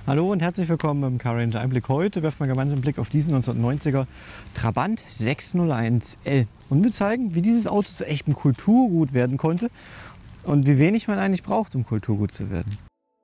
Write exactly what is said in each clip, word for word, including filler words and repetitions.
Hallo und herzlich willkommen im Car Ranger Einblick. Heute werfen wir gemeinsam einen Blick auf diesen neunzehnhundertneunziger Trabant sechshunderteins L. Und wir zeigen, wie dieses Auto zu echtem Kulturgut werden konnte und wie wenig man eigentlich braucht, um Kulturgut zu werden.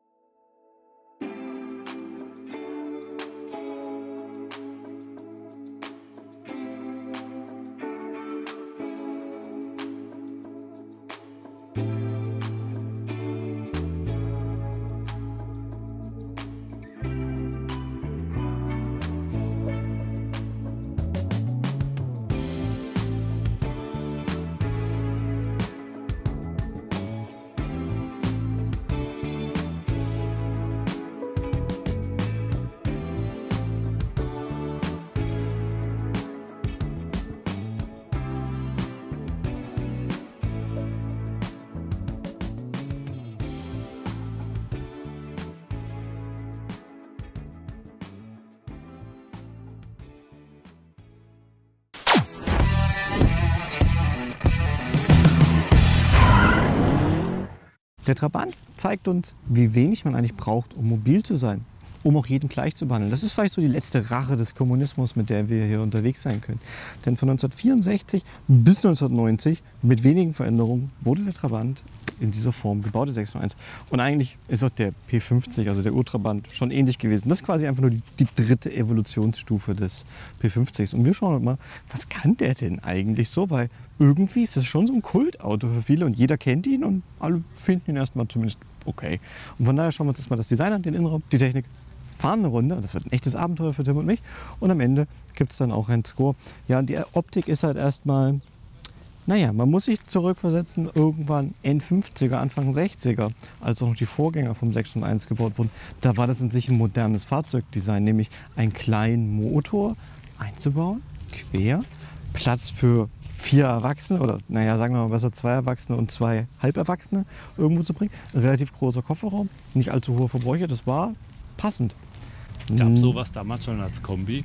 Der Trabant zeigt uns, wie wenig man eigentlich braucht, um mobil zu sein, um auch jeden gleich zu behandeln. Das ist vielleicht so die letzte Rache des Kommunismus, mit der wir hier unterwegs sein können. Denn von neunzehnhundertvierundsechzig bis neunzehnhundertneunzig, mit wenigen Veränderungen, wurde der Trabant in dieser Form gebaut, der sechshunderteins. Und eigentlich ist auch der P fünfzig, also der Urtrabant, schon ähnlich gewesen. Das ist quasi einfach nur die, die dritte Evolutionsstufe des P fünfzig. Und wir schauen mal, was kann der denn eigentlich so? Weil irgendwie ist das schon so ein Kultauto für viele und jeder kennt ihn und alle finden ihn erstmal zumindest okay. Und von daher schauen wir uns erstmal das Design an, den Innenraum, die Technik, fahren eine Runde. Das wird ein echtes Abenteuer für Tim und mich. Und am Ende gibt es dann auch einen Score. Ja, und die Optik ist halt erstmal, naja, man muss sich zurückversetzen, irgendwann End fünfziger, Anfang sechziger, als auch noch die Vorgänger vom sechshunderteins gebaut wurden. Da war das in sich ein modernes Fahrzeugdesign, nämlich einen kleinen Motor einzubauen, quer, Platz für vier Erwachsene oder naja, sagen wir mal besser zwei Erwachsene und zwei Halberwachsene irgendwo zu bringen. Ein relativ großer Kofferraum, nicht allzu hohe Verbräuche, das war passend. Gab es sowas damals schon als Kombi?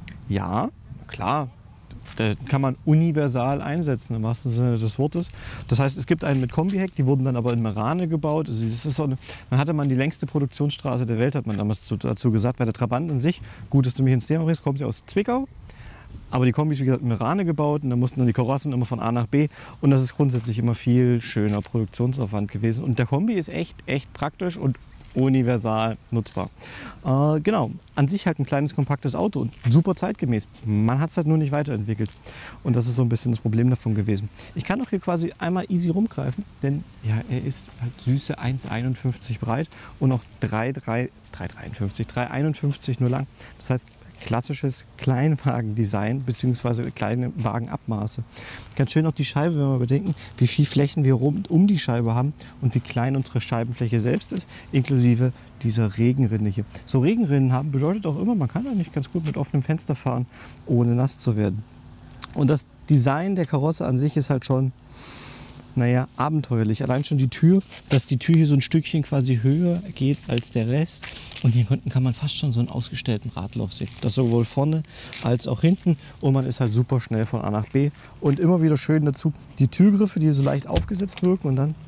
Ja, klar. Da kann man universal einsetzen, im wahrsten Sinne des Wortes. Das heißt, es gibt einen mit Kombi-Heck, die wurden dann aber in Merane gebaut. Also das ist so eine, dann hatte man die längste Produktionsstraße der Welt, hat man damals dazu gesagt, weil der Trabant an sich, gut, dass du mich ins Thema bringst, kommt ja aus Zwickau. Aber die Kombis, wie gesagt, in Merane gebaut und da mussten dann die Karossen immer von A nach B. Und das ist grundsätzlich immer viel schöner Produktionsaufwand gewesen. Und der Kombi ist echt, echt praktisch und universal nutzbar. Äh, genau, an sich halt ein kleines, kompaktes Auto und super zeitgemäß. Man hat es halt nur nicht weiterentwickelt. Und das ist so ein bisschen das Problem davon gewesen. Ich kann auch hier quasi einmal easy rumgreifen, denn ja, er ist halt süße eins Komma einundfünfzig breit und auch drei Komma dreiundfünfzig, drei Komma einundfünfzig nur lang. Das heißt, klassisches Kleinwagen-Design bzw. kleine Wagenabmaße. Ganz schön auch die Scheibe, wenn wir bedenken, wie viel Flächen wir rund um die Scheibe haben und wie klein unsere Scheibenfläche selbst ist, inklusive dieser Regenrinne hier. So Regenrinnen haben bedeutet auch immer, man kann eigentlich ganz gut mit offenem Fenster fahren, ohne nass zu werden. Und das Design der Karosse an sich ist halt schon, naja, abenteuerlich. Allein schon die Tür, dass die Tür hier so ein Stückchen quasi höher geht als der Rest. Und hier unten kann man fast schon so einen ausgestellten Radlauf sehen. Das sowohl vorne als auch hinten. Und man ist halt super schnell von A nach B. Und immer wieder schön dazu die Türgriffe, die so leicht aufgesetzt wirken. Und dann,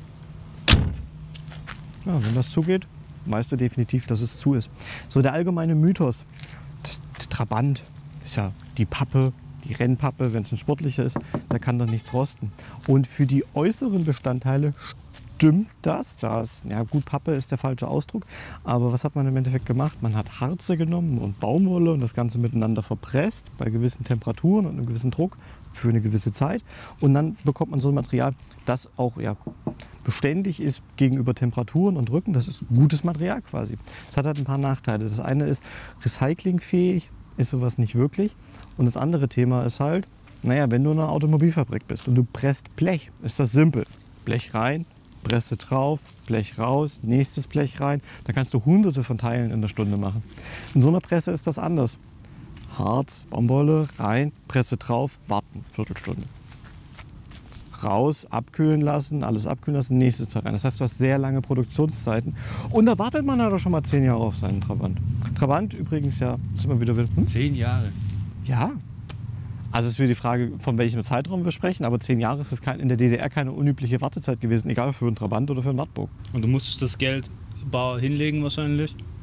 ja, wenn das zugeht, weißt du definitiv, dass es zu ist. So der allgemeine Mythos, das, der Trabant ist ja die Pappe, die Rennpappe, wenn es ein sportlicher ist, da kann doch nichts rosten. Und für die äußeren Bestandteile stimmt das. das. Ja gut, Pappe ist der falsche Ausdruck, aber was hat man im Endeffekt gemacht? Man hat Harze genommen und Baumwolle und das Ganze miteinander verpresst bei gewissen Temperaturen und einem gewissen Druck für eine gewisse Zeit. Und dann bekommt man so ein Material, das auch ja, beständig ist gegenüber Temperaturen und Drücken. Das ist gutes Material quasi. Es hat halt ein paar Nachteile. Das eine ist recyclingfähig, ist sowas nicht wirklich. Und das andere Thema ist halt, naja, wenn du in einer Automobilfabrik bist und du presst Blech, ist das simpel. Blech rein, Presse drauf, Blech raus, nächstes Blech rein. Da kannst du hunderte von Teilen in der Stunde machen. In so einer Presse ist das anders. Harz, Baumwolle, rein, Presse drauf, warten, Viertelstunde. Raus, abkühlen lassen, alles abkühlen lassen, nächstes rein. Das heißt, du hast sehr lange Produktionszeiten. Und da wartet man ja doch schon mal zehn Jahre auf seinen Trabant. Trabant übrigens ja, ist immer wieder will. Hm? Zehn Jahre? Ja. Also es ist wieder die Frage, von welchem Zeitraum wir sprechen, aber zehn Jahre ist das kein, in der D D R keine unübliche Wartezeit gewesen, egal für einen Trabant oder für einen Wartburg. Und du musstest das Geld bar hinlegen wahrscheinlich?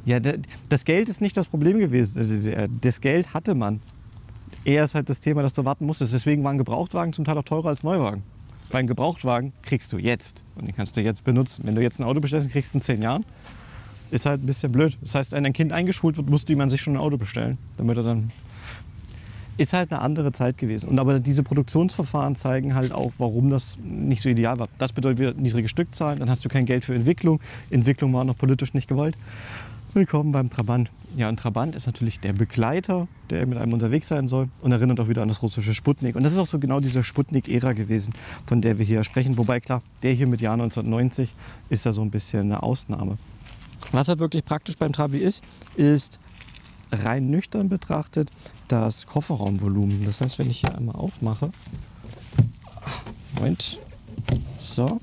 Ja, das Geld ist nicht das Problem gewesen. Das Geld hatte man. Eher ist halt das Thema, dass du warten musstest. Deswegen waren Gebrauchtwagen zum Teil auch teurer als Neuwagen. Weil einen Gebrauchtwagen kriegst du jetzt. Und den kannst du jetzt benutzen. Wenn du jetzt ein Auto bestellst, kriegst du in zehn Jahren. Ist halt ein bisschen blöd. Das heißt, wenn ein Kind eingeschult wird, musste man sich schon ein Auto bestellen. Damit er dann... Ist halt eine andere Zeit gewesen. Und aber diese Produktionsverfahren zeigen halt auch, warum das nicht so ideal war. Das bedeutet wieder niedrige Stückzahlen. Dann hast du kein Geld für Entwicklung. Entwicklung war noch politisch nicht gewollt. Willkommen beim Trabant. Ja, ein Trabant ist natürlich der Begleiter, der mit einem unterwegs sein soll und erinnert auch wieder an das russische Sputnik. Und das ist auch so genau diese Sputnik-Ära gewesen, von der wir hier sprechen. Wobei klar, der hier mit Jahr neunzehnhundertneunzig ist da so ein bisschen eine Ausnahme. Was halt wirklich praktisch beim Trabi ist, ist rein nüchtern betrachtet das Kofferraumvolumen. Das heißt, wenn ich hier einmal aufmache, Moment, so,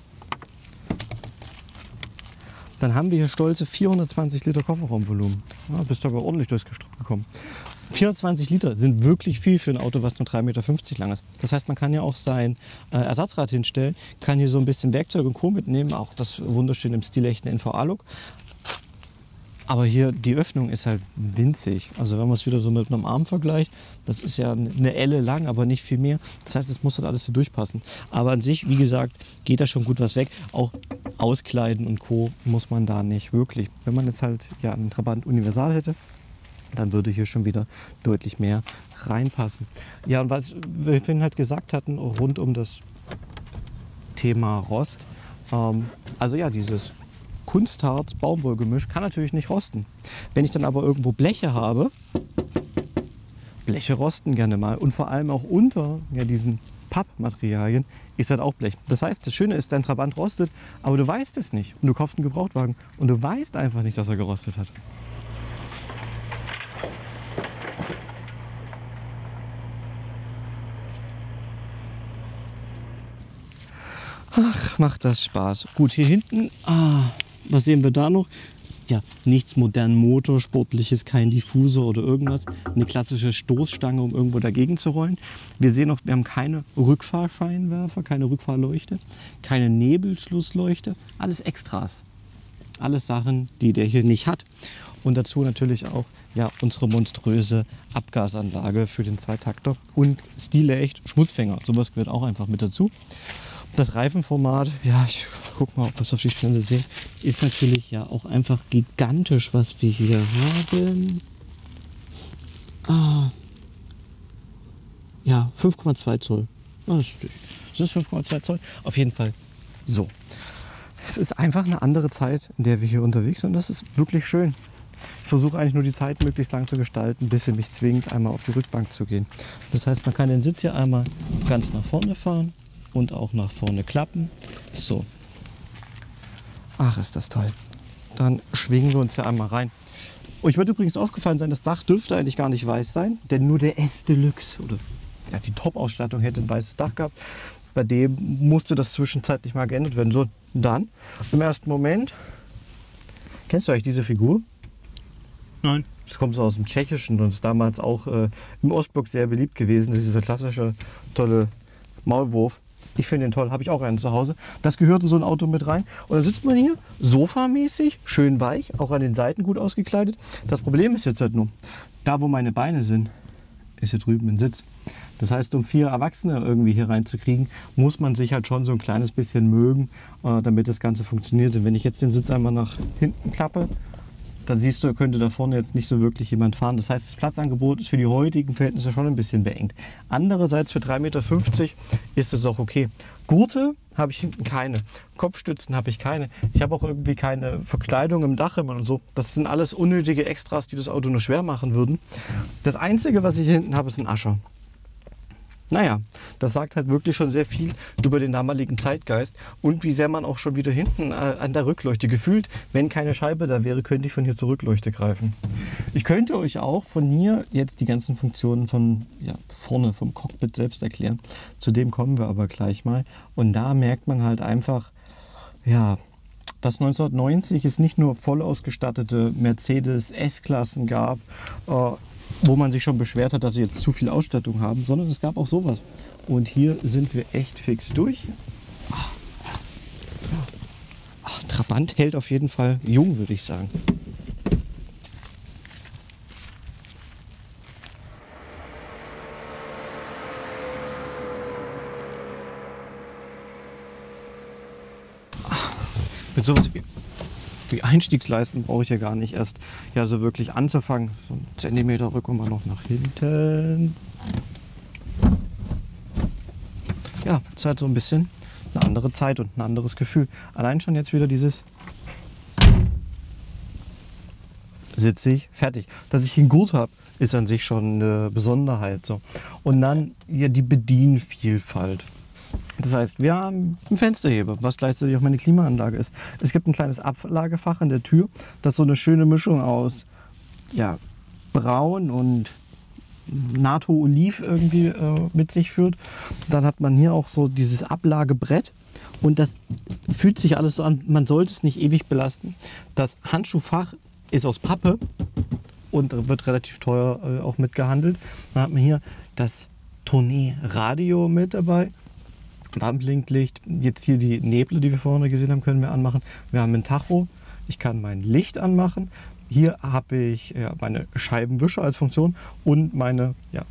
dann haben wir hier stolze vierhundertzwanzig Liter Kofferraumvolumen. Ja, bist du aber ordentlich durchs Gestrüpp gekommen. vierhundertzwanzig Liter sind wirklich viel für ein Auto, was nur drei Meter fünfzig lang ist. Das heißt, man kann ja auch sein äh, Ersatzrad hinstellen, kann hier so ein bisschen Werkzeug und Co. mitnehmen, auch das wunderschön im stilechten N V A-Look. Aber hier, die Öffnung ist halt winzig. Also wenn man es wieder so mit einem Arm vergleicht, das ist ja eine Elle lang, aber nicht viel mehr. Das heißt, es muss halt alles hier durchpassen. Aber an sich, wie gesagt, geht da schon gut was weg. Auch Auskleiden und Co. muss man da nicht wirklich. Wenn man jetzt halt ja, einen Trabant Universal hätte, dann würde hier schon wieder deutlich mehr reinpassen. Ja, und was wir vorhin halt gesagt hatten, rund um das Thema Rost, ähm, also ja, dieses Kunstharz-Baumwollgemisch kann natürlich nicht rosten. Wenn ich dann aber irgendwo Bleche habe, Bleche rosten gerne mal und vor allem auch unter ja, diesen Pappmaterialien ist halt auch Blech. Das heißt, das Schöne ist, dein Trabant rostet, aber du weißt es nicht. Und du kaufst einen Gebrauchtwagen und du weißt einfach nicht, dass er gerostet hat. Ach, macht das Spaß. Gut, hier hinten, ah, was sehen wir da noch? Ja, nichts modern Motorsportliches, kein Diffusor oder irgendwas. Eine klassische Stoßstange, um irgendwo dagegen zu rollen. Wir sehen noch, wir haben keine Rückfahrscheinwerfer, keine Rückfahrleuchte, keine Nebelschlussleuchte. Alles Extras. Alles Sachen, die der hier nicht hat. Und dazu natürlich auch ja, unsere monströse Abgasanlage für den Zweitakter und stilecht Schmutzfänger. Sowas gehört auch einfach mit dazu. Das Reifenformat, ja, ich guck mal, ob wir es auf die Schnelle sehen, ist natürlich ja auch einfach gigantisch, was wir hier haben. Ah. Ja, fünf Komma zwei Zoll. Das ist fünf Komma zwei Zoll. Auf jeden Fall so. Es ist einfach eine andere Zeit, in der wir hier unterwegs sind. Und das ist wirklich schön. Ich versuche eigentlich nur die Zeit möglichst lang zu gestalten, bis sie mich zwingt, einmal auf die Rückbank zu gehen. Das heißt, man kann den Sitz hier einmal ganz nach vorne fahren und auch nach vorne klappen. So. Ach, ist das toll. Dann schwingen wir uns ja einmal rein. Euch wird übrigens aufgefallen sein, das Dach dürfte eigentlich gar nicht weiß sein, denn nur der S Deluxe oder ja, die Top-Ausstattung hätte ein weißes Dach gehabt. Bei dem musste das zwischenzeitlich mal geändert werden. So, dann im ersten Moment. Kennst du eigentlich diese Figur? Nein. Das kommt so aus dem Tschechischen und ist damals auch äh, im Ostblock sehr beliebt gewesen. Das ist dieser klassische, tolle Maulwurf. Ich finde den toll, habe ich auch einen zu Hause. Das gehört in so ein Auto mit rein. Und dann sitzt man hier, sofamäßig, schön weich, auch an den Seiten gut ausgekleidet. Das Problem ist jetzt halt nur, da wo meine Beine sind, ist hier drüben ein Sitz. Das heißt, um vier Erwachsene irgendwie hier reinzukriegen, muss man sich halt schon so ein kleines bisschen mögen, äh, damit das Ganze funktioniert. Und wenn ich jetzt den Sitz einmal nach hinten klappe, dann siehst du, könnte da vorne jetzt nicht so wirklich jemand fahren. Das heißt, das Platzangebot ist für die heutigen Verhältnisse schon ein bisschen beengt. Andererseits für drei Meter fünfzig ist es auch okay. Gurte habe ich hinten keine. Kopfstützen habe ich keine. Ich habe auch irgendwie keine Verkleidung im Dach immer und so. Das sind alles unnötige Extras, die das Auto nur schwer machen würden. Das Einzige, was ich hier hinten habe, ist ein Ascher. Naja, das sagt halt wirklich schon sehr viel über den damaligen Zeitgeist und wie sehr man auch schon wieder hinten äh, an der Rückleuchte gefühlt, wenn keine Scheibe da wäre, könnte ich von hier zur Rückleuchte greifen. Ich könnte euch auch von hier jetzt die ganzen Funktionen von ja, vorne vom Cockpit selbst erklären. Zu dem kommen wir aber gleich mal. Und da merkt man halt einfach, ja, dass neunzehnhundertneunzig es nicht nur voll ausgestattete Mercedes S-Klassen gab, äh, wo man sich schon beschwert hat, dass sie jetzt zu viel Ausstattung haben, sondern es gab auch sowas. Und hier sind wir echt fix durch. Ach, Trabant hält auf jeden Fall jung, würde ich sagen. Mit sowas wie, wie Einstiegsleisten brauche ich ja gar nicht erst ja, so wirklich anzufangen. So einen Zentimeter rücken wir noch nach hinten. Ja, es ist halt so ein bisschen eine andere Zeit und ein anderes Gefühl. Allein schon jetzt wieder dieses sitze ich, fertig. Dass ich einen Gurt habe, ist an sich schon eine Besonderheit. So. Und dann ja, die Bedienvielfalt. Das heißt, wir haben einen Fensterheber, was gleichzeitig auch meine Klimaanlage ist. Es gibt ein kleines Ablagefach an der Tür, das so eine schöne Mischung aus ja, braun und NATO-Oliv irgendwie äh, mit sich führt. Dann hat man hier auch so dieses Ablagebrett. Und das fühlt sich alles so an, man sollte es nicht ewig belasten. Das Handschuhfach ist aus Pappe und wird relativ teuer äh, auch mitgehandelt. Dann hat man hier das Tournee-Radio mit dabei. Warnblinklicht. Jetzt hier die Nebel, die wir vorne gesehen haben, können wir anmachen. Wir haben ein Tacho. Ich kann mein Licht anmachen. Hier habe ich ja, meine Scheibenwischer als Funktion und meine ja,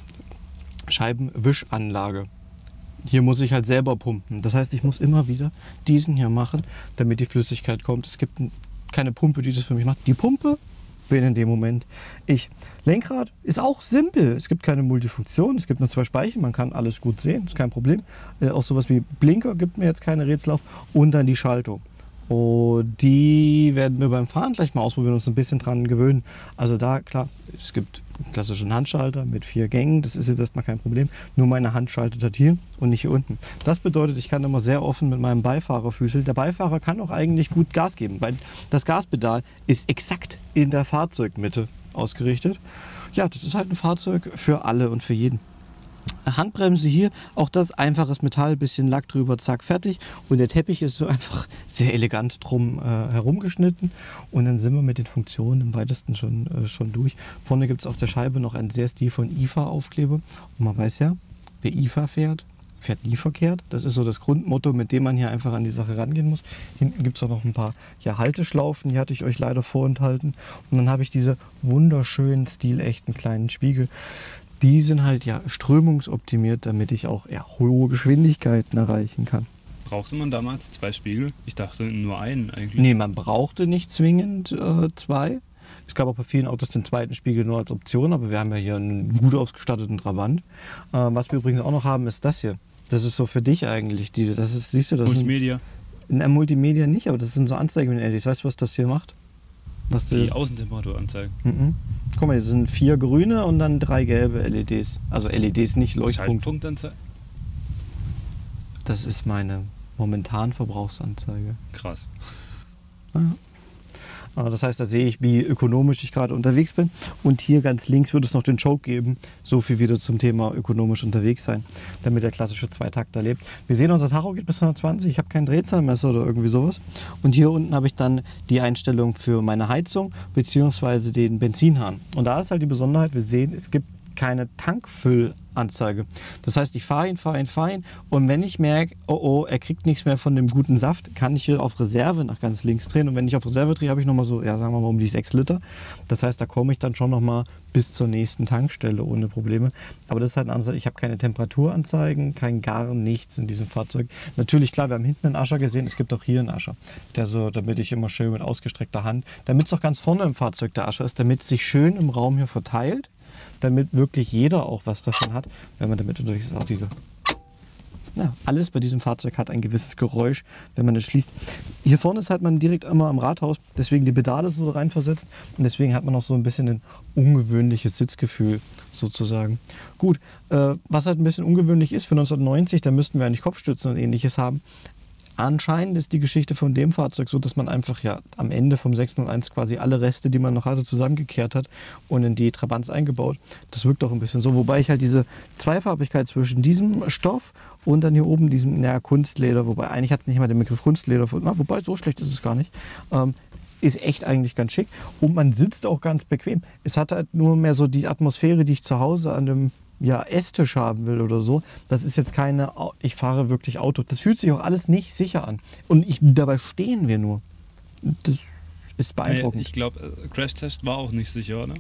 Scheibenwischanlage. Hier muss ich halt selber pumpen. Das heißt, ich muss immer wieder diesen hier machen, damit die Flüssigkeit kommt. Es gibt keine Pumpe, die das für mich macht. Die Pumpe bin in dem Moment ich. Lenkrad ist auch simpel. Es gibt keine Multifunktion. Es gibt nur zwei Speichen. Man kann alles gut sehen. Ist kein Problem. Äh, auch sowas wie Blinker gibt mir jetzt keine Rätsel auf. Und dann die Schaltung. Und die werden wir beim Fahren gleich mal ausprobieren und uns ein bisschen dran gewöhnen. Also da, klar, es gibt einen klassischen Handschalter mit vier Gängen. Das ist jetzt erstmal kein Problem. Nur meine Hand schaltet halt hier und nicht hier unten. Das bedeutet, ich kann immer sehr offen mit meinem Beifahrer füßeln. Der Beifahrer kann auch eigentlich gut Gas geben, weil das Gaspedal ist exakt in der Fahrzeugmitte ausgerichtet. Ja, das ist halt ein Fahrzeug für alle und für jeden. Handbremse hier, auch das einfaches Metall, bisschen Lack drüber, zack, fertig. Und der Teppich ist so einfach sehr elegant drum äh, herumgeschnitten. Und dann sind wir mit den Funktionen im weitesten schon, äh, schon durch. Vorne gibt es auf der Scheibe noch einen sehr stilvollen I F A-Aufkleber. Und man weiß ja, wer I F A fährt, fährt nie verkehrt. Das ist so das Grundmotto, mit dem man hier einfach an die Sache rangehen muss. Hinten gibt es auch noch ein paar ja, Halteschlaufen, die hatte ich euch leider vorenthalten. Und dann habe ich diese wunderschönen, stilechten kleinen Spiegel. Die sind halt ja strömungsoptimiert, damit ich auch ja, hohe Geschwindigkeiten erreichen kann. Brauchte man damals zwei Spiegel? Ich dachte nur einen eigentlich. Nee, man brauchte nicht zwingend äh, zwei. Es gab auch bei vielen Autos den zweiten Spiegel nur als Option, aber wir haben ja hier einen gut ausgestatteten Trabant. Äh, was wir übrigens auch noch haben, ist das hier. Das ist so für dich eigentlich. Die, das ist, siehst du, das Multimedia? In der Multimedia nicht, aber das sind so Anzeigen mit L E Ds. Weißt du, was das hier macht? Was die Außentemperatur anzeigen. Mhm. Guck mal, hier sind vier grüne und dann drei gelbe L E Ds. Also L E Ds, nicht Leuchtpunkte. Schaltpunktanzeige? Das ist meine momentan Verbrauchsanzeige. Krass. Ja. Das heißt, da sehe ich, wie ökonomisch ich gerade unterwegs bin. Und hier ganz links wird es noch den Choke geben. So viel wieder zum Thema ökonomisch unterwegs sein, damit der klassische Zweitakter lebt. Wir sehen, unser Tacho geht bis hundertzwanzig. Ich habe kein Drehzahlmesser oder irgendwie sowas. Und hier unten habe ich dann die Einstellung für meine Heizung bzw. den Benzinhahn. Und da ist halt die Besonderheit, wir sehen, es gibt keine Tankfüllanzeige. Das heißt, ich fahre ihn, fahre ihn, fahre ihn und wenn ich merke, oh oh, er kriegt nichts mehr von dem guten Saft, kann ich hier auf Reserve nach ganz links drehen und wenn ich auf Reserve drehe, habe ich nochmal so, ja sagen wir mal um die sechs Liter. Das heißt, da komme ich dann schon nochmal bis zur nächsten Tankstelle ohne Probleme. Aber das ist halt eine Ansatz, ich habe keine Temperaturanzeigen, kein gar nichts in diesem Fahrzeug. Natürlich, klar, wir haben hinten einen Ascher gesehen, es gibt auch hier einen Ascher. Der so, damit ich immer schön mit ausgestreckter Hand, damit es auch ganz vorne im Fahrzeug der Ascher ist, damit es sich schön im Raum hier verteilt, damit wirklich jeder auch was davon hat, wenn man damit unterwegs ist. Auch die, ja, alles bei diesem Fahrzeug hat ein gewisses Geräusch, wenn man es schließt. Hier vorne ist halt man direkt immer am Rathaus, deswegen die Pedale so reinversetzt und deswegen hat man auch so ein bisschen ein ungewöhnliches Sitzgefühl sozusagen. Gut, äh, was halt ein bisschen ungewöhnlich ist für neunzehnhundertneunzig, da müssten wir eigentlich Kopfstützen und ähnliches haben. Anscheinend ist die Geschichte von dem Fahrzeug so, dass man einfach ja am Ende vom sechshunderteins quasi alle Reste, die man noch hatte, zusammengekehrt hat und in die Trabants eingebaut. Das wirkt auch ein bisschen so, wobei ich halt diese Zweifarbigkeit zwischen diesem Stoff und dann hier oben diesem ja, Kunstleder, wobei eigentlich hat es nicht mal den Begriff Kunstleder, na, wobei so schlecht ist es gar nicht, ähm, ist echt eigentlich ganz schick und man sitzt auch ganz bequem. Es hat halt nur mehr so die Atmosphäre, die ich zu Hause an dem ja, Esstisch haben will oder so. Das ist jetzt keine, ich fahre wirklich Auto. Das fühlt sich auch alles nicht sicher an. Und ich, dabei stehen wir nur. Das ist beeindruckend. Ich glaube, Crashtest war auch nicht sicher, oder?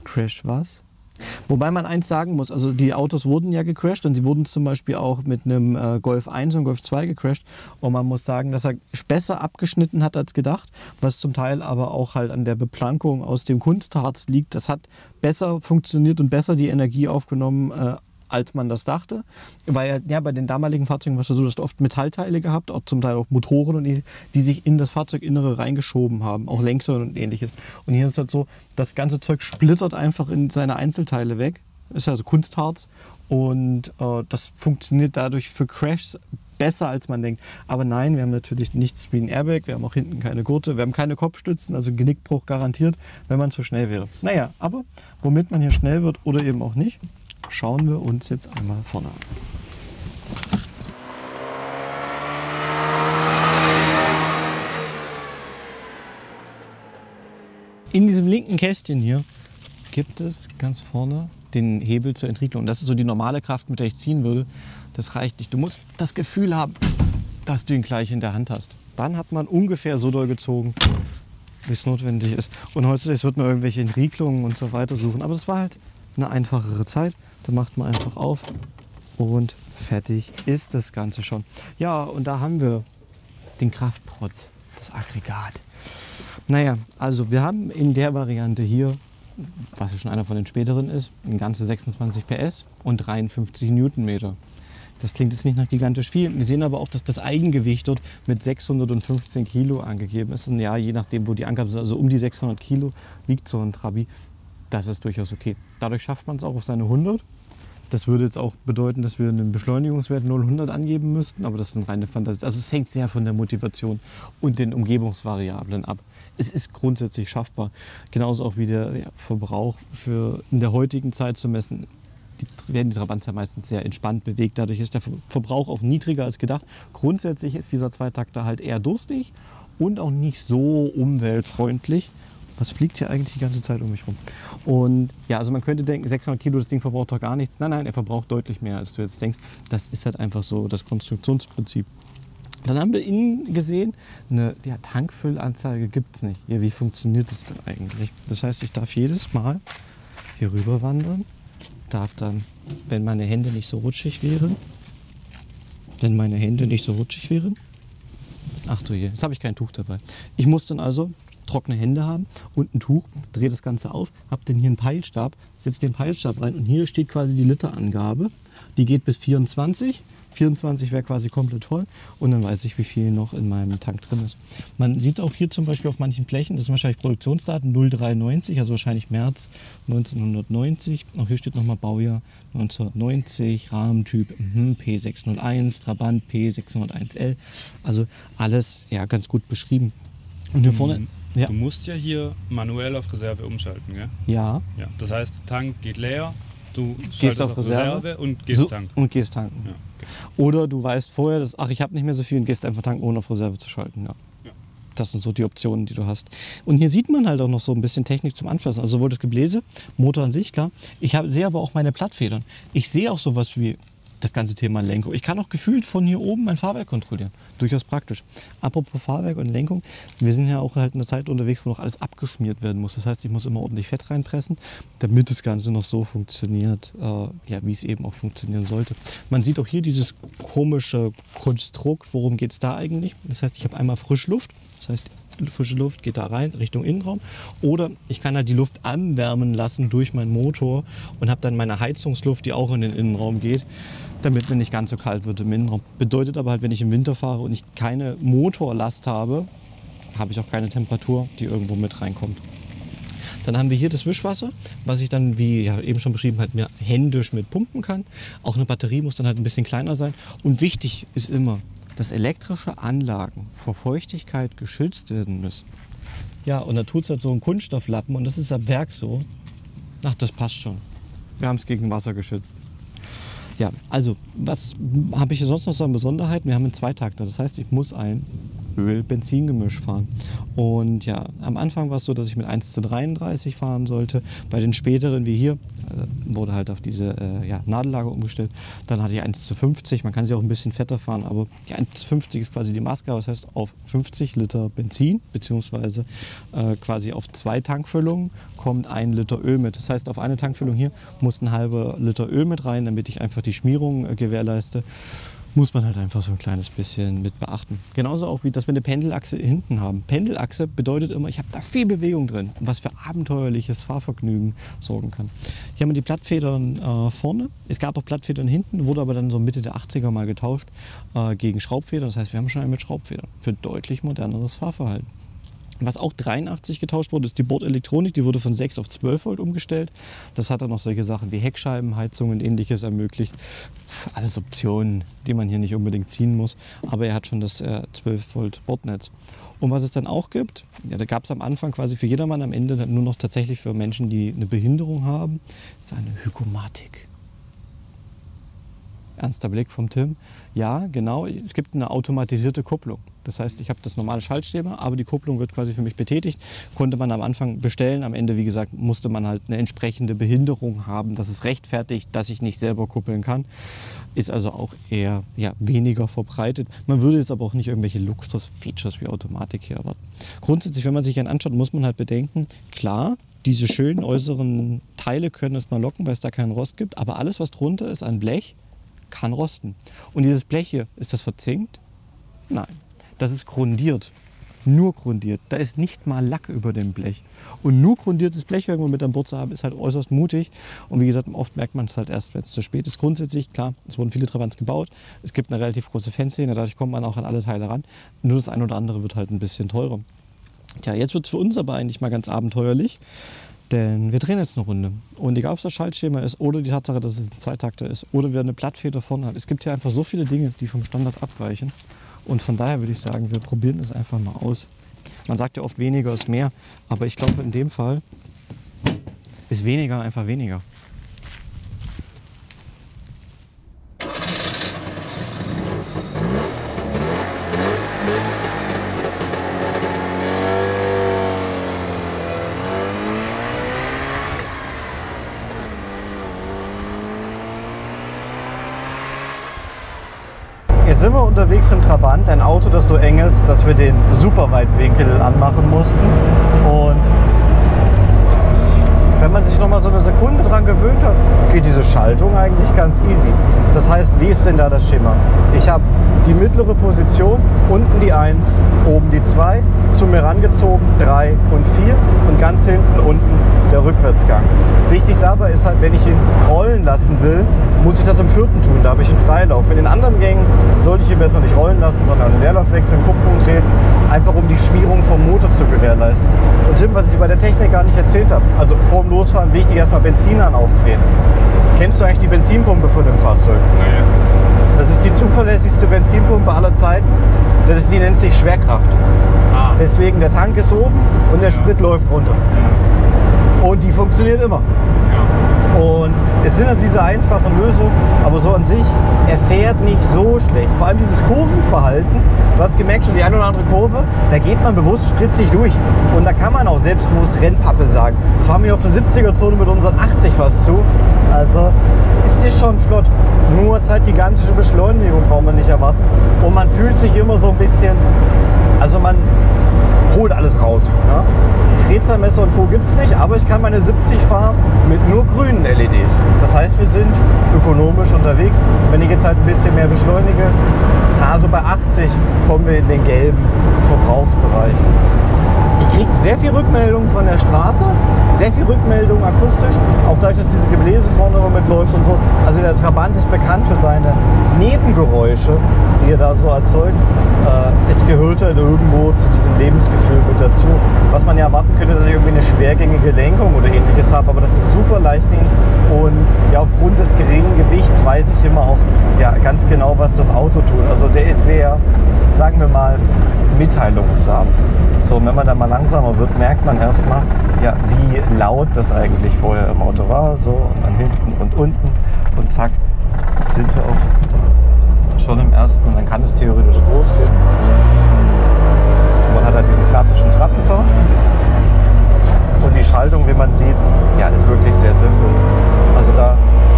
Crash was? Wobei man eins sagen muss, also die Autos wurden ja gecrashed und sie wurden zum Beispiel auch mit einem äh, Golf eins und Golf zwei gecrashed. Und man muss sagen, dass er besser abgeschnitten hat als gedacht, was zum Teil aber auch halt an der Beplankung aus dem Kunstharz liegt. Das hat besser funktioniert und besser die Energie aufgenommen, äh, als man das dachte. Weil ja, bei den damaligen Fahrzeugen war es so, dass du oft Metallteile gehabt, auch zum Teil auch Motoren, und die, die sich in das Fahrzeuginnere reingeschoben haben, auch Lenker und ähnliches. Und hier ist es halt so, das ganze Zeug splittert einfach in seine Einzelteile weg. Das ist also Kunstharz und äh, das funktioniert dadurch für Crashs besser, als man denkt. Aber nein, wir haben natürlich nichts wie ein Airbag, wir haben auch hinten keine Gurte, wir haben keine Kopfstützen, also Genickbruch garantiert, wenn man zu schnell wäre. Naja, aber womit man hier schnell wird oder eben auch nicht, schauen wir uns jetzt einmal vorne an. In diesem linken Kästchen hier gibt es ganz vorne den Hebel zur Entriegelung. Das ist so die normale Kraft, mit der ich ziehen würde. Das reicht nicht. Du musst das Gefühl haben, dass du ihn gleich in der Hand hast. Dann hat man ungefähr so doll gezogen, wie es notwendig ist. Und heutzutage wird man irgendwelche Entriegelungen und so weiter suchen. Aber das war halt eine einfachere Zeit. Da macht man einfach auf und fertig ist das Ganze schon. Ja, und da haben wir den Kraftprotz, das Aggregat. Naja, also wir haben in der Variante hier, was schon einer von den späteren ist, ein ganze sechsundzwanzig P S und dreiundfünfzig Newtonmeter. Das klingt jetzt nicht nach gigantisch viel. Wir sehen aber auch, dass das Eigengewicht dort mit sechshundertfünfzehn Kilo angegeben ist. Und ja, je nachdem, wo die Angaben sind, also um die sechshundert Kilo wiegt so ein Trabi. Das ist durchaus okay. Dadurch schafft man es auch auf seine hundert. Das würde jetzt auch bedeuten, dass wir einen Beschleunigungswert null hundert angeben müssten, aber das ist eine reine Fantasie. Also es hängt sehr von der Motivation und den Umgebungsvariablen ab. Es ist grundsätzlich schaffbar. Genauso auch wie der ja, Verbrauch für in der heutigen Zeit zu messen. Die werden die Trabants ja meistens sehr entspannt bewegt. Dadurch ist der Verbrauch auch niedriger als gedacht. Grundsätzlich ist dieser Zweitakter halt eher durstig und auch nicht so umweltfreundlich. Was fliegt hier eigentlich die ganze Zeit um mich rum? Und ja, also man könnte denken, sechshundert Kilo, das Ding verbraucht doch gar nichts. Nein, nein, er verbraucht deutlich mehr, als du jetzt denkst. Das ist halt einfach so das Konstruktionsprinzip. Dann haben wir innen gesehen, eine ja, Tankfüllanzeige gibt es nicht. Ja, wie funktioniert das denn eigentlich? Das heißt, ich darf jedes Mal hier rüber wandern, darf dann, wenn meine Hände nicht so rutschig wären, wenn meine Hände nicht so rutschig wären, ach du je, jetzt habe ich kein Tuch dabei. Ich muss dann also trockene Hände haben und ein Tuch, drehe das Ganze auf, habe dann hier einen Peilstab, setze den Peilstab rein und hier steht quasi die Literangabe. Die geht bis vierundzwanzig. vierundzwanzig wäre quasi komplett voll und dann weiß ich, wie viel noch in meinem Tank drin ist. Man sieht auch hier zum Beispiel auf manchen Blechen, das sind wahrscheinlich Produktionsdaten null drei neunzig, also wahrscheinlich März neunzehnhundertneunzig. Auch hier steht nochmal Baujahr neunzehnhundertneunzig, Rahmentyp mhm, P sechshunderteins, Trabant P sechshunderteins L. Also alles ja, ganz gut beschrieben. Und hier vorne... Ja. Du musst ja hier manuell auf Reserve umschalten, gell? Ja. Ja. Das heißt, Tank geht leer, du gehst auf, auf Reserve, Reserve und gehst so, tanken. Und gehst tanken. Ja, okay. Oder du weißt vorher, dass, ach, ich habe nicht mehr so viel und gehst einfach tanken, ohne auf Reserve zu schalten. Ja. Ja. Das sind so die Optionen, die du hast. Und hier sieht man halt auch noch so ein bisschen Technik zum Anfassen. Also sowohl das Gebläse, Motor an sich, klar. Ich hab, sehe aber auch meine Plattfedern. Ich sehe auch sowas wie das ganze Thema Lenkung. Ich kann auch gefühlt von hier oben mein Fahrwerk kontrollieren. Durchaus praktisch. Apropos Fahrwerk und Lenkung, wir sind ja auch halt in einer Zeit unterwegs, wo noch alles abgeschmiert werden muss. Das heißt, ich muss immer ordentlich Fett reinpressen, damit das Ganze noch so funktioniert, äh, ja, wie es eben auch funktionieren sollte. Man sieht auch hier dieses komische Konstrukt. Worum geht es da eigentlich? Das heißt, ich habe einmal Frischluft. Das heißt, frische Luft geht da rein Richtung Innenraum. Oder ich kann halt die Luft anwärmen lassen durch meinen Motor und habe dann meine Heizungsluft, die auch in den Innenraum geht, damit mir nicht ganz so kalt wird im Innenraum. Bedeutet aber halt, wenn ich im Winter fahre und ich keine Motorlast habe, habe ich auch keine Temperatur, die irgendwo mit reinkommt. Dann haben wir hier das Wischwasser, was ich dann, wie ja eben schon beschrieben, halt mir händisch mit pumpen kann. Auch eine Batterie muss dann halt ein bisschen kleiner sein. Und wichtig ist immer, dass elektrische Anlagen vor Feuchtigkeit geschützt werden müssen. Ja, und da tut es halt so einen Kunststofflappen und das ist ab Werk so. Ach, das passt schon. Wir haben es gegen Wasser geschützt. Ja, also, was habe ich hier sonst noch so an Besonderheiten? Wir haben einen Zweitakter, das heißt, ich muss einen Öl-Benzin-Gemisch fahren. Und ja, am Anfang war es so, dass ich mit eins zu dreiunddreißig fahren sollte. Bei den späteren, wie hier, äh, wurde halt auf diese äh, ja, Nadellager umgestellt. Dann hatte ich eins zu fünfzig, man kann sie auch ein bisschen fetter fahren, aber die eins zu fünfzig ist quasi die Maske. Das heißt, auf fünfzig Liter Benzin, beziehungsweise äh, quasi auf zwei Tankfüllungen kommt ein Liter Öl mit. Das heißt, auf eine Tankfüllung hier muss ein halber Liter Öl mit rein, damit ich einfach die Schmierung äh, gewährleiste. Muss man halt einfach so ein kleines bisschen mit beachten. Genauso auch wie, dass wir eine Pendelachse hinten haben. Pendelachse bedeutet immer, ich habe da viel Bewegung drin, was für abenteuerliches Fahrvergnügen sorgen kann. Hier haben wir die Blattfedern äh, vorne. Es gab auch Blattfedern hinten, wurde aber dann so Mitte der achtziger mal getauscht äh, gegen Schraubfedern. Das heißt, wir haben schon einen mit Schraubfedern für deutlich moderneres Fahrverhalten. Was auch dreiundachtzig getauscht wurde, ist die Bordelektronik. Die wurde von sechs auf zwölf Volt umgestellt. Das hat dann noch solche Sachen wie Heckscheiben, Heizung und ähnliches ermöglicht. Alles Optionen, die man hier nicht unbedingt ziehen muss. Aber er hat schon das äh, zwölf Volt Bordnetz. Und was es dann auch gibt, ja, da gab es am Anfang quasi für jedermann, am Ende nur noch tatsächlich für Menschen, die eine Behinderung haben, ist eine Hygomatik. Ernster Blick vom Tim. Ja, genau, es gibt eine automatisierte Kupplung. Das heißt, ich habe das normale Schaltschema, aber die Kupplung wird quasi für mich betätigt. Konnte man am Anfang bestellen. Am Ende, wie gesagt, musste man halt eine entsprechende Behinderung haben, dass es rechtfertigt, dass ich nicht selber kuppeln kann. Ist also auch eher ja, weniger verbreitet. Man würde jetzt aber auch nicht irgendwelche Luxus-Features wie Automatik hier erwarten. Grundsätzlich, wenn man sich einen anschaut, muss man halt bedenken, klar, diese schönen äußeren Teile können es mal locken, weil es da keinen Rost gibt. Aber alles, was drunter ist an Blech, kann rosten. Und dieses Blech hier, ist das verzinkt? Nein. Das ist grundiert. Nur grundiert. Da ist nicht mal Lack über dem Blech. Und nur grundiertes Blech irgendwo mit an Bord zu haben, ist halt äußerst mutig. Und wie gesagt, oft merkt man es halt erst, wenn es zu spät ist. Grundsätzlich, klar, es wurden viele Trabants gebaut. Es gibt eine relativ große Fanszene, dadurch kommt man auch an alle Teile ran. Nur das eine oder andere wird halt ein bisschen teurer. Tja, jetzt wird es für uns aber eigentlich mal ganz abenteuerlich. Denn wir drehen jetzt eine Runde. Und egal, ob es das Schaltschema ist oder die Tatsache, dass es ein Zweitakter ist oder wir eine Blattfeder vorne haben. Es gibt hier einfach so viele Dinge, die vom Standard abweichen. Und von daher würde ich sagen, wir probieren das einfach mal aus. Man sagt ja oft, weniger ist mehr. Aber ich glaube, in dem Fall ist weniger einfach weniger. Jetzt sind wir unterwegs im Trabant, ein Auto, das so eng ist, dass wir den Superweitwinkel anmachen mussten. Und wenn man sich noch mal so eine Sekunde dran gewöhnt hat, geht diese Schaltung eigentlich ganz easy. Das heißt, wie ist denn da das Schema? Ich habe die mittlere Position, unten die eins, oben die zwei, zu mir rangezogen drei und vier und ganz hinten unten der Rückwärtsgang. Wichtig dabei ist halt, wenn ich ihn rollen lassen will, muss ich das im vierten tun, da habe ich einen Freilauf. In den anderen Gängen sollte ich ihn besser nicht rollen lassen, sondern einen Leerlauf wechseln, Kupplung drehen, einfach um die Schmierung vom Motor zu gewährleisten. Und Tim, was ich bei der Technik gar nicht erzählt habe, also vor dem Losfahren wichtig erstmal Benzin an aufdrehen. Kennst du eigentlich die Benzinpumpe von dem Fahrzeug? Naja. Das ist die zuverlässigste Benzinpumpe aller Zeiten. Das ist, die nennt sich Schwerkraft. Ah. Deswegen der Tank ist oben und der Sprit läuft runter. Und die funktioniert immer. Ja. Und es sind halt diese einfachen Lösungen, aber so an sich, er fährt nicht so schlecht. Vor allem dieses Kurvenverhalten, du hast gemerkt schon, die eine oder andere Kurve, da geht man bewusst spritzig durch. Und da kann man auch selbstbewusst Rennpappe sagen. Das fahren wir auf der siebziger-Zone mit unseren achtzig was zu. Also es ist schon flott. Nur Zeit gigantische Beschleunigung braucht man nicht erwarten. Und man fühlt sich immer so ein bisschen, also man holt alles raus. Ja? Drehzahlmesser und Co. gibt es nicht, aber ich kann meine siebzig fahren mit nur grünen L E Ds. Das heißt, wir sind ökonomisch unterwegs. Wenn ich jetzt halt ein bisschen mehr beschleunige, also bei achtzig kommen wir in den gelben Verbrauchsbereich. Ich kriege sehr viel Rückmeldung von der Straße, sehr viel Rückmeldung akustisch, auch dadurch, dass diese Gebläse vorne immer mitläuft und so. Also der Trabant ist bekannt für seine Nebengeräusche, die er da so erzeugt. Äh, es gehört halt irgendwo zu diesem Lebensgefühl mit dazu. Was man ja erwarten könnte, dass ich irgendwie eine schwergängige Lenkung oder ähnliches habe, aber das ist super leichtgängig und ja, aufgrund des geringen Gewichts weiß ich immer auch ja, ganz genau, was das Auto tut. Also der ist sehr, sagen wir mal, mitteilungsam. So, und wenn man dann mal langsamer wird, merkt man erstmal, ja, wie laut das eigentlich vorher im Auto war. So, und dann hinten und unten. Und zack, sind wir auch schon im ersten. Und dann kann es theoretisch losgehen. hat halt diesen klassischen Trappensound. Und die Schaltung, wie man sieht, ja, ist wirklich sehr simpel. Also da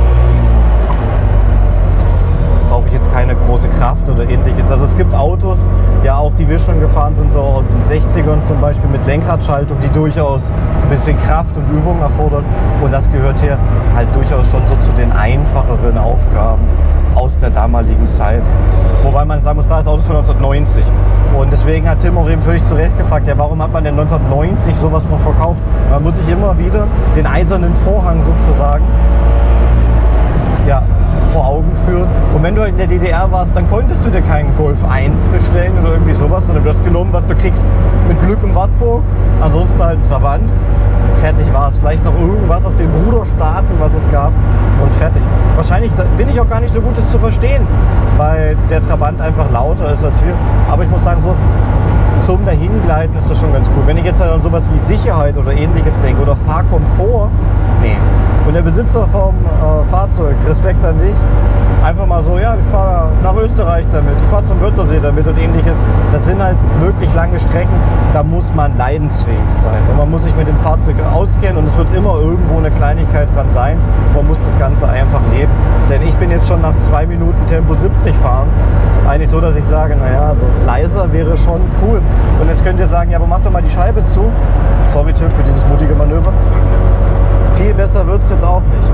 brauche ich jetzt keine große Kraft oder ähnliches. Also es gibt Autos, ja auch die wir schon gefahren sind, so aus den sechzigern zum Beispiel mit Lenkradschaltung, die durchaus ein bisschen Kraft und Übung erfordert. Und das gehört hier halt durchaus schon so zu den einfacheren Aufgaben aus der damaligen Zeit. Wobei man sagen muss, da das Auto ist von neunzehnhundertneunzig. Und deswegen hat Tim auch eben völlig zu Recht gefragt, ja, warum hat man denn neunzehnhundertneunzig sowas noch verkauft? Man muss sich immer wieder den eisernen Vorhang sozusagen ja, vor Augen führen. Und wenn du halt in der D D R warst, dann konntest du dir keinen Golf eins bestellen oder irgendwie sowas, sondern du hast genommen, was du kriegst, mit Glück im Wartburg. Ansonsten halt ein Trabant. Fertig war es. Vielleicht noch irgendwas aus den Bruderstaaten, was es gab. Und fertig. Wahrscheinlich bin ich auch gar nicht so gut, das zu verstehen, weil der Trabant einfach lauter ist als wir. Aber ich muss sagen, so zum Dahingleiten ist das schon ganz cool. Wenn ich jetzt halt an sowas wie Sicherheit oder ähnliches denke oder Fahrkomfort, nee. Und der Besitzer vom äh, Fahrzeug, Respekt an dich, einfach mal so, ja, ich fahre nach Österreich damit, ich fahre zum Wörthersee damit und ähnliches. Das sind halt wirklich lange Strecken, da muss man leidensfähig sein. Und man muss sich mit dem Fahrzeug auskennen und es wird immer irgendwo eine Kleinigkeit dran sein. Man muss das Ganze einfach leben. Denn ich bin jetzt schon nach zwei Minuten Tempo siebzig fahren. Eigentlich so, dass ich sage, naja, so leiser wäre schon cool. Und jetzt könnt ihr sagen, ja, aber mach doch mal die Scheibe zu. Sorry Tim für dieses mutige Manöver. Viel besser wird es jetzt auch nicht.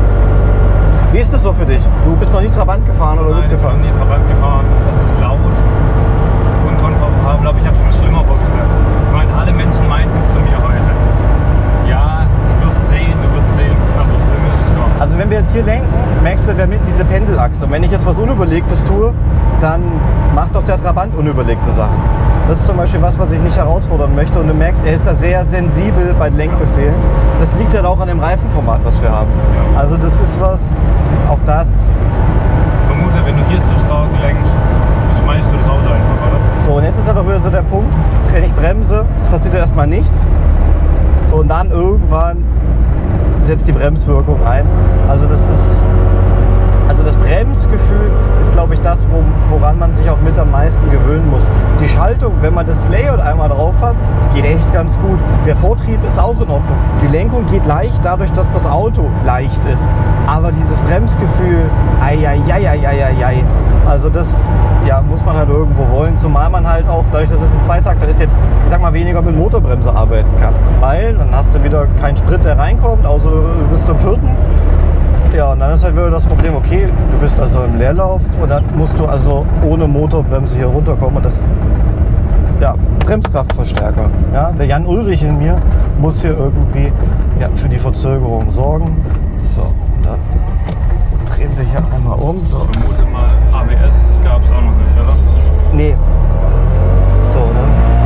Wie ist das so für dich? Du bist noch nie Trabant gefahren oder Nein, mitgefahren? Ich bin noch nie Trabant gefahren. Das ist laut, unkomfortabel, aber ich habe es mir schlimmer vorgestellt. Ich meine, alle Menschen meinten zu mir heute, ja, du wirst sehen, du wirst sehen. Also schlimm ist es gar nicht. Also wenn wir jetzt hier lenken, merkst du, wir haben mitten diese Pendelachse. Und wenn ich jetzt was Unüberlegtes tue, dann macht doch der Trabant unüberlegte Sachen. Das ist zum Beispiel was, was ich nicht herausfordern möchte. Und du merkst, er ist da sehr sensibel bei Lenkbefehlen. Das liegt halt auch an dem Reifenformat, was wir haben. Ja. Also das ist was, auch das. Ich vermute, wenn du hier zu stark lenkst, schmeißt du das Auto einfach, oder? So, und jetzt ist halt auch wieder so der Punkt, wenn ich bremse, es passiert ja erstmal nichts. So, und dann irgendwann setzt die Bremswirkung ein. Also das ist, also das Bremsgefühl ist, glaube ich, das, wo, woran man sich auch mit am meisten gewöhnen muss. Die Schaltung, wenn man das Layout einmal drauf hat, geht echt ganz gut. Der Vortrieb ist auch in Ordnung. Die Lenkung geht leicht, dadurch, dass das Auto leicht ist. Aber dieses Bremsgefühl, ei, ei, ei, ei, ei, ei, ei. Also das ja, muss man halt irgendwo wollen, zumal man halt auch, dadurch, dass es ein Zweitakter ist, jetzt, ich sag mal, weniger mit Motorbremse arbeiten kann. Weil dann hast du wieder keinen Sprit, der reinkommt, außer du bist im vierten. Ja, und dann ist halt wieder das Problem, okay, du bist also im Leerlauf und dann musst du also ohne Motorbremse hier runterkommen und das, ja, Bremskraftverstärker. Ja, der Jan Ulrich in mir muss hier irgendwie ja, für die Verzögerung sorgen. So, und dann drehen wir hier einmal um. So. Ich vermute mal, A B S gab es auch noch nicht, oder? Nee. So, ne?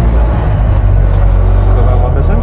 Können wir mal ein bisschen.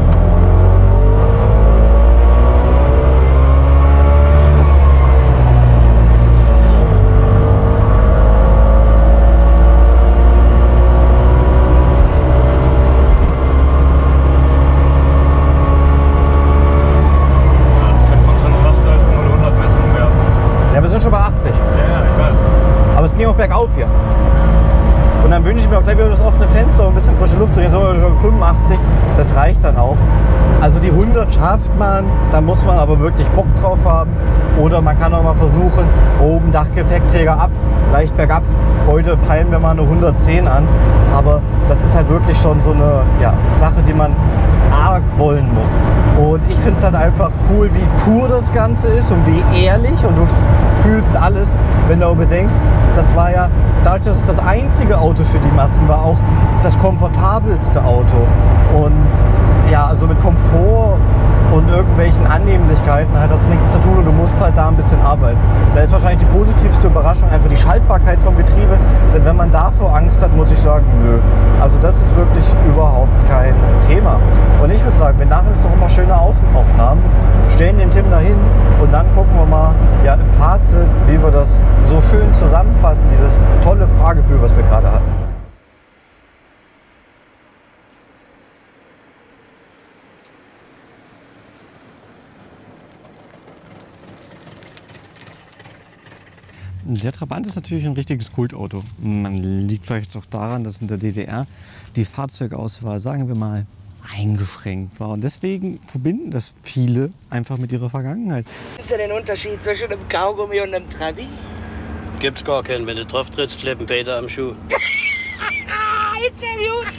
Schon bei achtzig. Ja, ja, ich weiß. Aber es ging auch bergauf hier. Und dann wünsche ich mir auch gleich wieder das offene Fenster, um ein bisschen frische Luft zu gehen. So fünfundachtzig, das reicht dann auch. Also die hundert schafft man, da muss man aber wirklich Bock drauf haben. Oder man kann auch mal versuchen, oben Dachgepäckträger ab, leicht bergab. Heute peilen wir mal eine hundertzehn an. Aber das ist halt wirklich schon so eine ja, Sache, die man arg wollen muss. Und ich finde es halt einfach cool, wie pur das Ganze ist und wie ehrlich und du fühlst alles, wenn du auch bedenkst, das war ja, dadurch, dass es das einzige Auto für die Massen war, auch das komfortabelste Auto. Und ja, also mit Komfort und irgendwelchen Annehmlichkeiten hat das nichts zu tun und du musst halt da ein bisschen arbeiten. Da ist wahrscheinlich die positivste Überraschung einfach die Schaltbarkeit vom Getriebe, denn wenn man davor Angst hat, muss ich sagen, nö. Also das ist wirklich überhaupt kein Thema. Und ich würde sagen, wir machen jetzt noch ein paar schöne Außenaufnahmen, stellen den Tim dahin und dann gucken wir mal ja, im Fazit, wie wir das so schön zusammenfassen, dieses tolle Fahrgefühl, was wir gerade hatten. Der Trabant ist natürlich ein richtiges Kultauto. Man liegt vielleicht doch daran, dass in der D D R die Fahrzeugauswahl, sagen wir mal, eingeschränkt war. Und deswegen verbinden das viele einfach mit ihrer Vergangenheit. Kennst du den Unterschied zwischen einem Kaugummi und einem Trabi? Gibt's gar keinen. Wenn du drauf trittst, klebt Peter am Schuh. Ist der gut?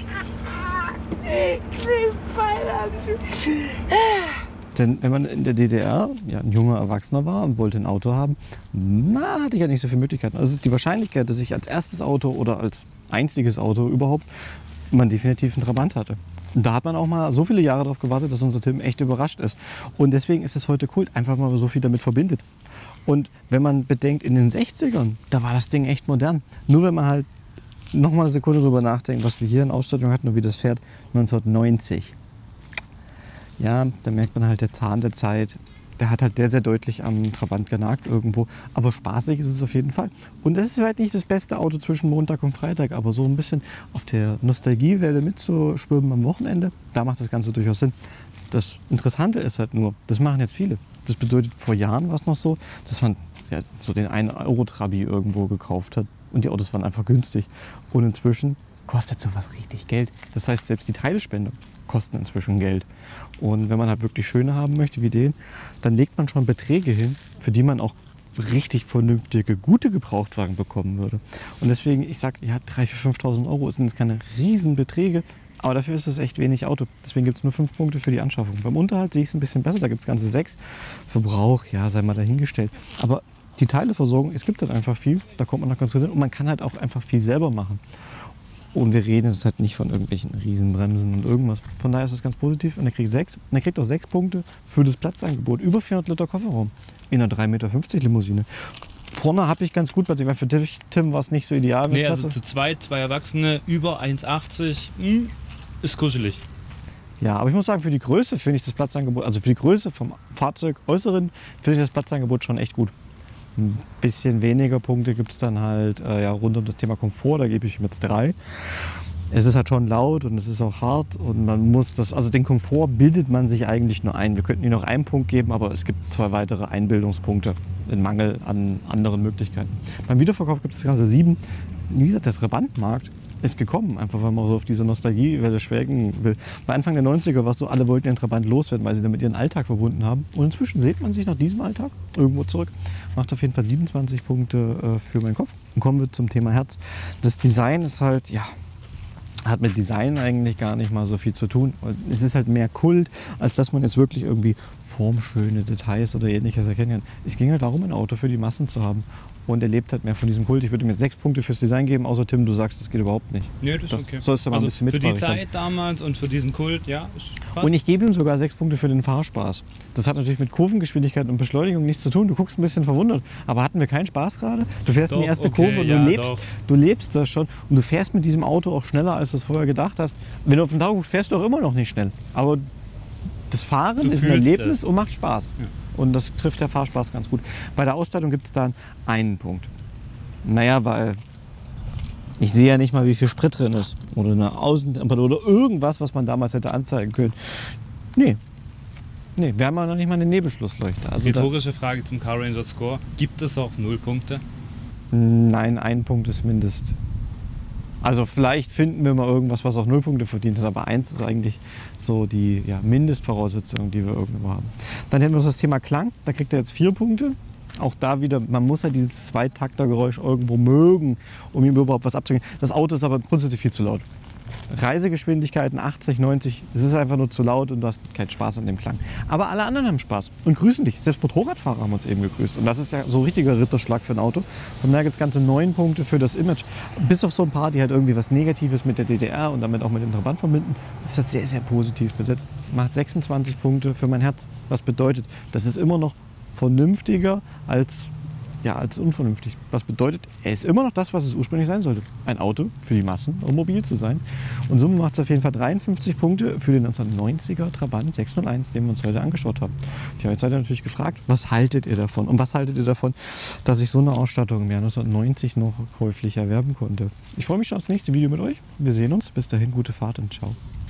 Klebt Peter am Schuh. Denn wenn man in der D D R ja, ein junger Erwachsener war und wollte ein Auto haben, na, hatte ich ja nicht so viele Möglichkeiten. Also es ist die Wahrscheinlichkeit, dass ich als erstes Auto oder als einziges Auto überhaupt man definitiv einen Trabant hatte. Und da hat man auch mal so viele Jahre darauf gewartet, dass unser Tim echt überrascht ist. Und deswegen ist es heute Kult, einfach mal so viel damit verbindet. Und wenn man bedenkt, in den sechzigern, da war das Ding echt modern. Nur wenn man halt noch mal eine Sekunde drüber nachdenkt, was wir hier in Ausstattung hatten und wie das fährt, neunzehnhundertneunzig. Ja, da merkt man halt, der Zahn der Zeit, der hat halt sehr, sehr deutlich am Trabant genagt irgendwo. Aber spaßig ist es auf jeden Fall. Und das ist vielleicht nicht das beste Auto zwischen Montag und Freitag, aber so ein bisschen auf der Nostalgiewelle mitzuschwimmen am Wochenende, da macht das Ganze durchaus Sinn. Das Interessante ist halt nur, das machen jetzt viele. Das bedeutet, vor Jahren war es noch so, dass man ja, so den einen Euro Trabi irgendwo gekauft hat und die Autos waren einfach günstig. Und inzwischen kostet sowas richtig Geld. Das heißt, selbst die Teilespender kosten inzwischen Geld. Und wenn man halt wirklich schöne haben möchte wie den, dann legt man schon Beträge hin, für die man auch richtig vernünftige, gute Gebrauchtwagen bekommen würde. Und deswegen, ich sage, ja, dreitausend, viertausend, fünftausend Euro sind jetzt keine Riesenbeträge, aber dafür ist es echt wenig Auto. Deswegen gibt es nur fünf Punkte für die Anschaffung. Beim Unterhalt sehe ich es ein bisschen besser, da gibt es ganze sechs. Verbrauch, ja, sei mal dahingestellt. Aber die Teileversorgung, es gibt halt einfach viel, da kommt man noch ganz gut hin und man kann halt auch einfach viel selber machen. Und wir reden jetzt halt nicht von irgendwelchen Riesenbremsen und irgendwas. Von daher ist das ganz positiv. Und er kriegt sechs. Und er kriegt auch sechs Punkte für das Platzangebot. Über vierhundert Liter Kofferraum in einer drei Meter fünfzig Limousine. Vorne habe ich ganz gut Platz. Ich meine, für dich, Tim, war es nicht so ideal. Mit Nee, Platz. also zu zweit, zwei Erwachsene, über eins achtzig, hm, ist kuschelig. Ja, aber ich muss sagen, für die Größe finde ich das Platzangebot, also für die Größe vom Fahrzeug Äußeren, finde ich das Platzangebot schon echt gut. Ein bisschen weniger Punkte gibt es dann halt äh, ja, rund um das Thema Komfort, da gebe ich ihm jetzt drei. Es ist halt schon laut und es ist auch hart und man muss das, also den Komfort bildet man sich eigentlich nur ein. Wir könnten ihm noch einen Punkt geben, aber es gibt zwei weitere Einbildungspunkte in Mangel an anderen Möglichkeiten. Beim Wiederverkauf gibt es das Ganze sieben. Wie gesagt, der Trabantmarkt ist gekommen, einfach weil man so auf diese Nostalgiewelle schwelgen will. Bei Anfang der neunziger war es so, alle wollten den Trabant loswerden, weil sie damit ihren Alltag verbunden haben. Und inzwischen sieht man sich nach diesem Alltag irgendwo zurück. Macht auf jeden Fall siebenundzwanzig Punkte äh, für meinen Kopf. Und kommen wir zum Thema Herz. Das Design ist halt, ja, hat mit Design eigentlich gar nicht mal so viel zu tun. Es ist halt mehr Kult, als dass man jetzt wirklich irgendwie formschöne Details oder ähnliches erkennen kann. Es ging halt darum, ein Auto für die Massen zu haben. Und er lebt halt mehr von diesem Kult. Ich würde mir sechs Punkte fürs Design geben, außer Tim, du sagst, das geht überhaupt nicht. Nee, das ist das okay. Sollst du mal Also ein bisschen für die mitsprechen. Zeit damals und für diesen Kult, ja, ist passt. Und ich gebe ihm sogar sechs Punkte für den Fahrspaß. Das hat natürlich mit Kurvengeschwindigkeit und Beschleunigung nichts zu tun. Du guckst ein bisschen verwundert. Aber hatten wir keinen Spaß gerade? Du fährst in die Doch, erste okay, Kurve und ja, du, lebst, doch. du lebst das schon. Und du fährst mit diesem Auto auch schneller, als du es vorher gedacht hast. Wenn du auf den Tag guckst, fährst du auch immer noch nicht schnell. Aber das Fahren Du ist ein fühlst Erlebnis es. und macht Spaß. Ja. Und das trifft der Fahrspaß ganz gut. Bei der Ausstattung gibt es dann einen Punkt. Naja, weil ich sehe ja nicht mal, wie viel Sprit drin ist. Oder eine Außentemperatur oder irgendwas, was man damals hätte anzeigen können. Nee. Nee, wir haben ja noch nicht mal eine Nebelschlussleuchte. Also da, Rhetorische Frage zum Car Ranger Score. Gibt es auch null Punkte? nein, ein Punkt ist Mindest. Also vielleicht finden wir mal irgendwas, was auch null Punkte verdient hat, aber eins ist eigentlich so die ja, Mindestvoraussetzung, die wir irgendwo haben. Dann hätten wir noch das Thema Klang. Da kriegt er jetzt vier Punkte. Auch da wieder, man muss ja dieses Zweitaktergeräusch irgendwo mögen, um ihm überhaupt was abzugeben. Das Auto ist aber grundsätzlich viel zu laut. Reisegeschwindigkeiten achtzig, neunzig, es ist einfach nur zu laut und du hast keinen Spaß an dem Klang. Aber alle anderen haben Spaß und grüßen dich. Selbst Motorradfahrer haben uns eben gegrüßt. Und das ist ja so ein richtiger Ritterschlag für ein Auto. Von daher gibt es ganze neun Punkte für das Image. Bis auf so ein paar, die halt irgendwie was Negatives mit der D D R und damit auch mit dem Trabant verbinden, ist das sehr, sehr positiv besetzt. Macht sechsundzwanzig Punkte für mein Herz. Was bedeutet, das ist immer noch vernünftiger als, ja, als unvernünftig. Was bedeutet, er ist immer noch das, was es ursprünglich sein sollte. Ein Auto für die Massen, um mobil zu sein. Und so macht es auf jeden Fall dreiundfünfzig Punkte für den neunzehnhundertneunziger Trabant sechshunderteins, den wir uns heute angeschaut haben. Tja, jetzt seid ihr natürlich gefragt, was haltet ihr davon? Und was haltet ihr davon, dass ich so eine Ausstattung im Jahr neunzehnhundertneunzig noch käuflich erwerben konnte? Ich freue mich schon aufs nächste Video mit euch. Wir sehen uns. Bis dahin, gute Fahrt und ciao.